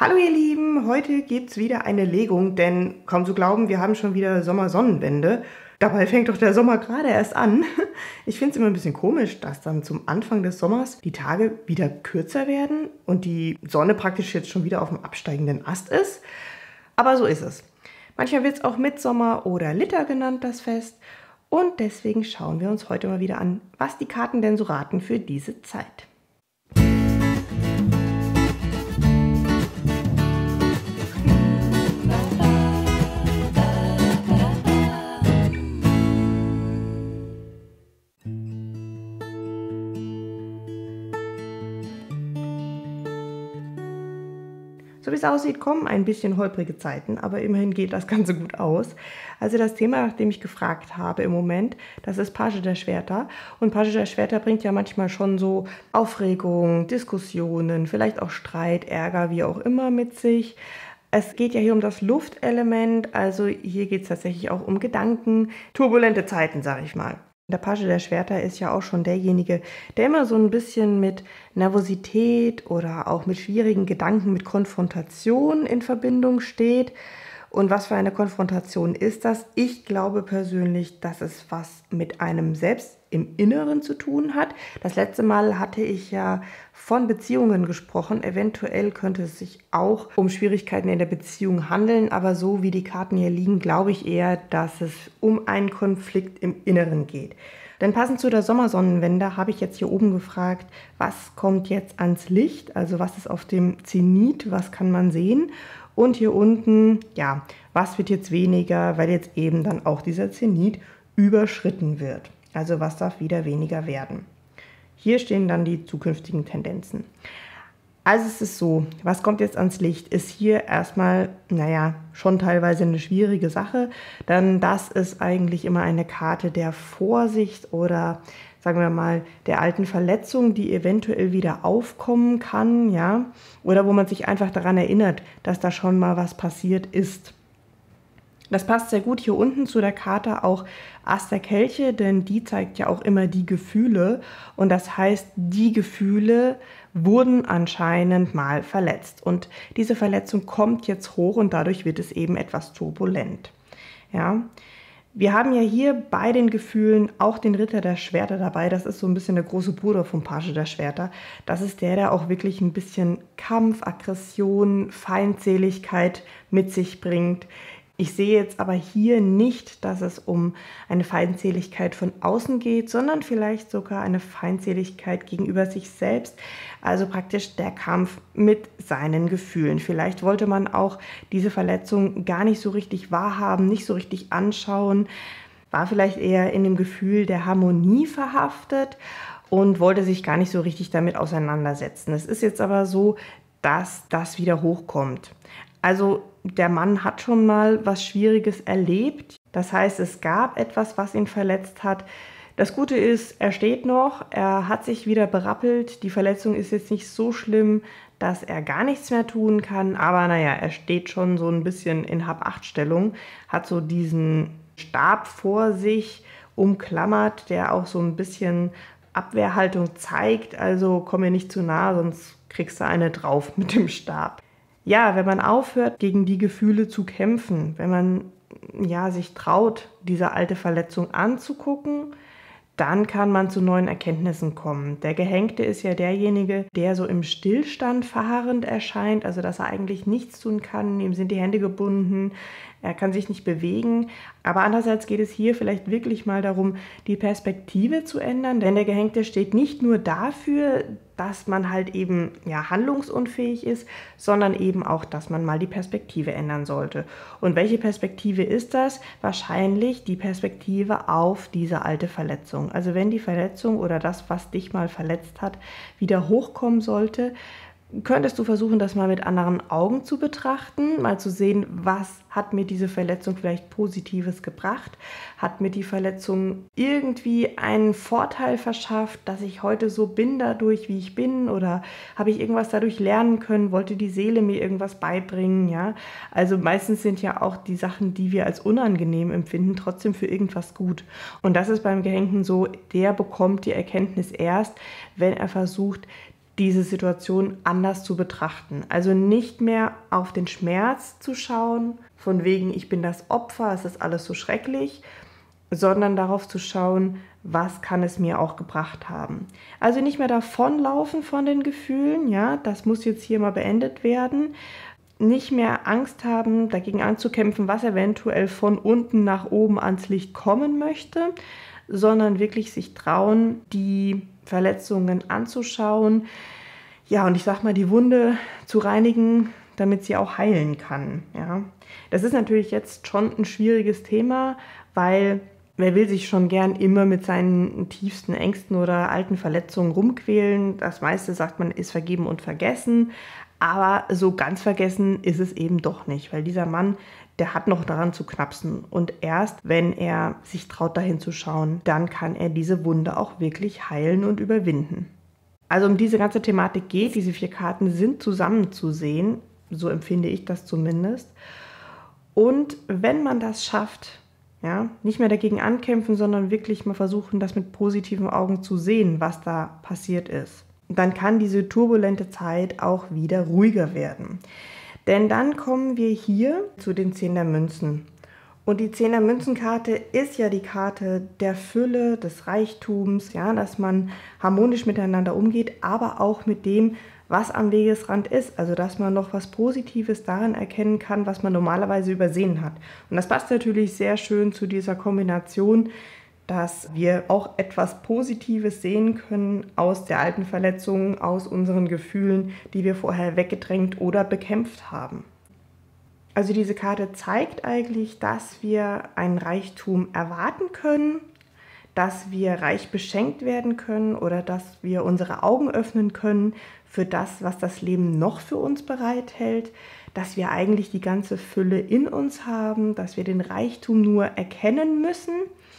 Hallo ihr Lieben, heute gibt's wieder eine Legung, denn kaum zu glauben, wir haben schon wieder Sommersonnenwende. Dabei fängt doch der Sommer gerade erst an. Ich finde es immer ein bisschen komisch, dass dann zum Anfang des Sommers die Tage wieder kürzer werden und die Sonne praktisch jetzt schon wieder auf dem absteigenden Ast ist. Aber so ist es. Manchmal wird es auch Mitsommer oder Litter genannt, das Fest. Und deswegen schauen wir uns heute mal wieder an, was die Karten denn so raten für diese Zeit. So wie es aussieht, kommen ein bisschen holprige Zeiten, aber immerhin geht das Ganze gut aus. Also das Thema, nach dem ich gefragt habe im Moment, das ist Page der Schwerter. Und Page der Schwerter bringt ja manchmal schon so Aufregung, Diskussionen, vielleicht auch Streit, Ärger, wie auch immer mit sich. Es geht ja hier um das Luftelement, also hier geht es tatsächlich auch um Gedanken, turbulente Zeiten, sage ich mal. Der Page der Schwerter ist ja auch schon derjenige, der immer so ein bisschen mit Nervosität oder auch mit schwierigen Gedanken, mit Konfrontation in Verbindung steht. Und was für eine Konfrontation ist das? Ich glaube persönlich, dass es was mit einem selbst im Inneren zu tun hat. Das letzte Mal hatte ich ja von Beziehungen gesprochen. Eventuell könnte es sich auch um Schwierigkeiten in der Beziehung handeln. Aber so wie die Karten hier liegen, glaube ich eher, dass es um einen Konflikt im Inneren geht. Denn passend zu der Sommersonnenwende habe ich jetzt hier oben gefragt, was kommt jetzt ans Licht? Also was ist auf dem Zenit? Was kann man sehen? Und hier unten, ja, was wird jetzt weniger, weil jetzt eben dann auch dieser Zenit überschritten wird. Also was darf wieder weniger werden. Hier stehen dann die zukünftigen Tendenzen. Also es ist so, was kommt jetzt ans Licht, ist hier erstmal, schon teilweise eine schwierige Sache, denn das ist eigentlich immer eine Karte der Vorsicht oder sagen wir mal, der alten Verletzung, die eventuell wieder aufkommen kann, ja, oder wo man sich einfach daran erinnert, dass da schon mal was passiert ist. Das passt sehr gut hier unten zu der Karte auch Ass der Kelche, denn die zeigt ja auch immer die Gefühle und das heißt, die Gefühle wurden anscheinend mal verletzt und diese Verletzung kommt jetzt hoch und dadurch wird es eben etwas turbulent, ja. Wir haben ja hier bei den Gefühlen auch den Ritter der Schwerter dabei. Das ist so ein bisschen der große Bruder vom Page der Schwerter. Das ist der auch wirklich ein bisschen Kampf, Aggression, Feindseligkeit mit sich bringt. Ich sehe jetzt aber hier nicht, dass es um eine Feindseligkeit von außen geht, sondern vielleicht sogar eine Feindseligkeit gegenüber sich selbst. Also praktisch der Kampf mit seinen Gefühlen. Vielleicht wollte man auch diese Verletzung gar nicht so richtig wahrhaben, nicht so richtig anschauen, war vielleicht eher in dem Gefühl der Harmonie verhaftet und wollte sich gar nicht so richtig damit auseinandersetzen. Es ist jetzt aber so, dass das wieder hochkommt. Also der Mann hat schon mal was Schwieriges erlebt. Das heißt, es gab etwas, was ihn verletzt hat. Das Gute ist, er steht noch, er hat sich wieder berappelt. Die Verletzung ist jetzt nicht so schlimm, dass er gar nichts mehr tun kann. Aber er steht schon so ein bisschen in Hab-Acht-Stellung, hat so diesen Stab vor sich umklammert, der auch so ein bisschen Abwehrhaltung zeigt. Also komm mir nicht zu nah, sonst kriegst du eine drauf mit dem Stab. Ja, wenn man aufhört, gegen die Gefühle zu kämpfen, wenn man sich traut, diese alte Verletzung anzugucken, dann kann man zu neuen Erkenntnissen kommen. Der Gehängte ist ja derjenige, der so im Stillstand verharrend erscheint, also dass er eigentlich nichts tun kann, ihm sind die Hände gebunden, er kann sich nicht bewegen. Aber andererseits geht es hier vielleicht wirklich mal darum, die Perspektive zu ändern, denn der Gehängte steht nicht nur dafür, dass man halt eben handlungsunfähig ist, sondern eben auch, dass man mal die Perspektive ändern sollte. Und welche Perspektive ist das? Wahrscheinlich die Perspektive auf diese alte Verletzung. Also wenn die Verletzung oder das, was dich mal verletzt hat, wieder hochkommen sollte, könntest du versuchen, das mal mit anderen Augen zu betrachten, mal zu sehen, was hat mir diese Verletzung vielleicht Positives gebracht? Hat mir die Verletzung irgendwie einen Vorteil verschafft, dass ich heute so bin dadurch, wie ich bin? Oder habe ich irgendwas dadurch lernen können? Wollte die Seele mir irgendwas beibringen? Ja? Also meistens sind ja auch die Sachen, die wir als unangenehm empfinden, trotzdem für irgendwas gut. Und das ist beim Gehängten so, der bekommt die Erkenntnis erst, wenn er versucht, diese Situation anders zu betrachten. Also nicht mehr auf den Schmerz zu schauen, von wegen, ich bin das Opfer, es ist alles so schrecklich, sondern darauf zu schauen, was kann es mir auch gebracht haben. Also nicht mehr davonlaufen von den Gefühlen, ja, das muss jetzt hier mal beendet werden. Nicht mehr Angst haben, dagegen anzukämpfen, was eventuell von unten nach oben ans Licht kommen möchte, sondern wirklich sich trauen, die Verletzungen anzuschauen, ja, und ich sag mal, die Wunde zu reinigen, damit sie auch heilen kann, ja. Das ist natürlich jetzt schon ein schwieriges Thema, weil wer will sich schon gern immer mit seinen tiefsten Ängsten oder alten Verletzungen rumquälen? Das meiste, sagt man, ist vergeben und vergessen. Aber so ganz vergessen ist es eben doch nicht, weil dieser Mann, der hat noch daran zu knapsen. Und erst wenn er sich traut, dahin zu schauen, dann kann er diese Wunde auch wirklich heilen und überwinden. Also um diese ganze Thematik geht, diese 4 Karten sind zusammenzusehen, so empfinde ich das zumindest. Und wenn man das schafft, ja, nicht mehr dagegen ankämpfen, sondern wirklich mal versuchen, das mit positiven Augen zu sehen, was da passiert ist, dann kann diese turbulente Zeit auch wieder ruhiger werden. Denn dann kommen wir hier zu den 10 der Münzen. Und die 10 der Münzenkarte ist ja die Karte der Fülle, des Reichtums, ja, dass man harmonisch miteinander umgeht, aber auch mit dem, was am Wegesrand ist. Also dass man noch was Positives darin erkennen kann, was man normalerweise übersehen hat. Und das passt natürlich sehr schön zu dieser Kombination, dass wir auch etwas Positives sehen können aus der alten Verletzung, aus unseren Gefühlen, die wir vorher weggedrängt oder bekämpft haben. Also diese Karte zeigt eigentlich, dass wir einen Reichtum erwarten können, dass wir reich beschenkt werden können oder dass wir unsere Augen öffnen können für das, was das Leben noch für uns bereithält, dass wir eigentlich die ganze Fülle in uns haben, dass wir den Reichtum nur erkennen müssen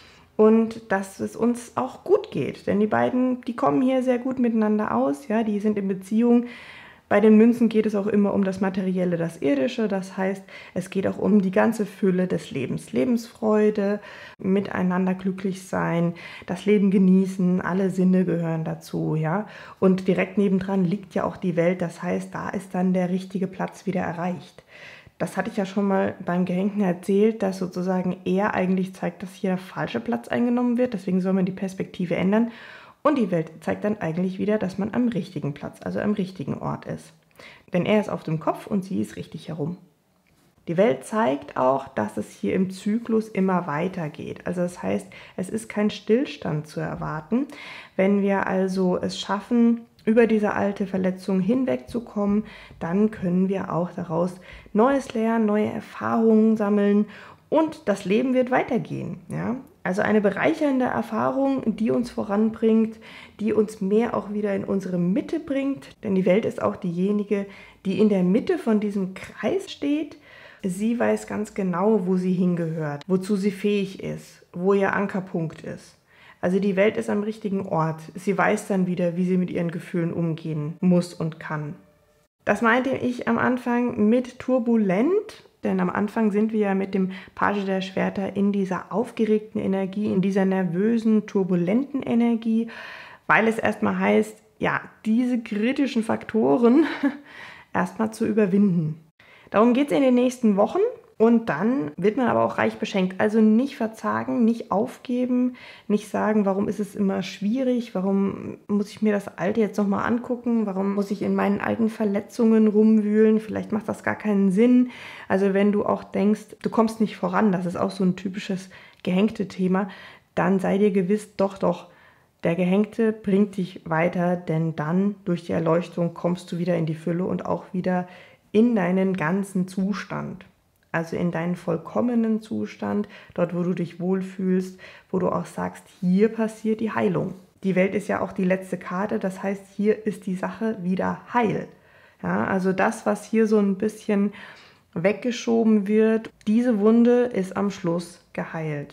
und dass es uns auch gut geht. Denn die beiden, die kommen hier sehr gut miteinander aus, ja, die sind in Beziehung. Bei den Münzen geht es auch immer um das Materielle, das Irdische. Das heißt, es geht auch um die ganze Fülle des Lebens. Lebensfreude, miteinander glücklich sein, das Leben genießen, alle Sinne gehören dazu, ja. Und direkt nebendran liegt ja auch die Welt. Das heißt, da ist dann der richtige Platz wieder erreicht. Das hatte ich ja schon mal beim Gehängten erzählt, dass sozusagen er eigentlich zeigt, dass hier der falsche Platz eingenommen wird. Deswegen soll man die Perspektive ändern. Und die Welt zeigt dann eigentlich wieder, dass man am richtigen Platz, also am richtigen Ort ist. Denn er ist auf dem Kopf und sie ist richtig herum. Die Welt zeigt auch, dass es hier im Zyklus immer weitergeht. Also das heißt, es ist kein Stillstand zu erwarten. Wenn wir also es schaffen, über diese alte Verletzung hinwegzukommen, dann können wir auch daraus Neues lernen, neue Erfahrungen sammeln und das Leben wird weitergehen, ja. Also eine bereichernde Erfahrung, die uns voranbringt, die uns mehr auch wieder in unsere Mitte bringt. Denn die Welt ist auch diejenige, die in der Mitte von diesem Kreis steht. Sie weiß ganz genau, wo sie hingehört, wozu sie fähig ist, wo ihr Ankerpunkt ist. Also die Welt ist am richtigen Ort. Sie weiß dann wieder, wie sie mit ihren Gefühlen umgehen muss und kann. Das meinte ich am Anfang mit turbulent. Denn am Anfang sind wir ja mit dem Page der Schwerter in dieser aufgeregten Energie, in dieser nervösen, turbulenten Energie, weil es erstmal heißt, ja, diese kritischen Faktoren erstmal zu überwinden. Darum geht es in den nächsten Wochen und dann wird man aber auch reich beschenkt. Also nicht verzagen, nicht aufgeben, nicht sagen, warum ist es immer schwierig, warum muss ich mir das Alte jetzt nochmal angucken, warum muss ich in meinen alten Verletzungen rumwühlen, vielleicht macht das gar keinen Sinn. Also wenn du auch denkst, du kommst nicht voran, das ist auch so ein typisches Gehängte-Thema, dann sei dir gewiss, doch, der Gehängte bringt dich weiter, denn dann durch die Erleuchtung kommst du wieder in die Fülle und auch wieder in deinen ganzen Zustand. Also in deinen vollkommenen Zustand, dort wo du dich wohlfühlst, wo du auch sagst, hier passiert die Heilung. Die Welt ist ja auch die letzte Karte, das heißt, hier ist die Sache wieder heil. Ja, also das, was hier so ein bisschen weggeschoben wird, diese Wunde ist am Schluss geheilt.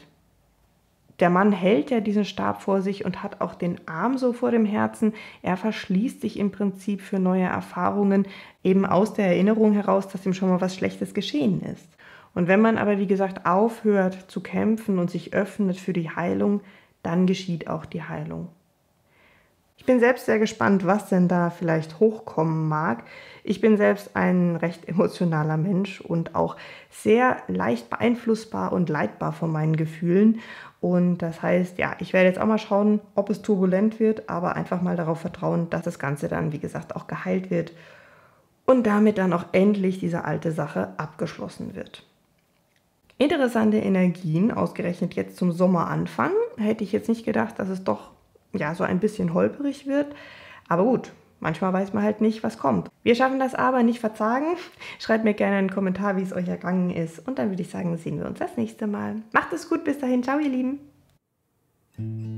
Der Mann hält ja diesen Stab vor sich und hat auch den Arm so vor dem Herzen. Er verschließt sich im Prinzip für neue Erfahrungen, eben aus der Erinnerung heraus, dass ihm schon mal was Schlechtes geschehen ist. Und wenn man aber, wie gesagt, aufhört zu kämpfen und sich öffnet für die Heilung, dann geschieht auch die Heilung. Ich bin selbst sehr gespannt, was denn da vielleicht hochkommen mag. Ich bin selbst ein recht emotionaler Mensch und auch sehr leicht beeinflussbar und leitbar von meinen Gefühlen. Und das heißt, ja, ich werde jetzt auch mal schauen, ob es turbulent wird, aber einfach mal darauf vertrauen, dass das Ganze dann, wie gesagt, auch geheilt wird und damit dann auch endlich diese alte Sache abgeschlossen wird. Interessante Energien, ausgerechnet jetzt zum Sommeranfang. Hätte ich jetzt nicht gedacht, dass es doch ja so ein bisschen holperig wird. Aber gut, manchmal weiß man halt nicht, was kommt. Wir schaffen das aber, nicht verzagen. Schreibt mir gerne einen Kommentar, wie es euch ergangen ist. Und dann würde ich sagen, sehen wir uns das nächste Mal. Macht es gut, bis dahin. Ciao, ihr Lieben.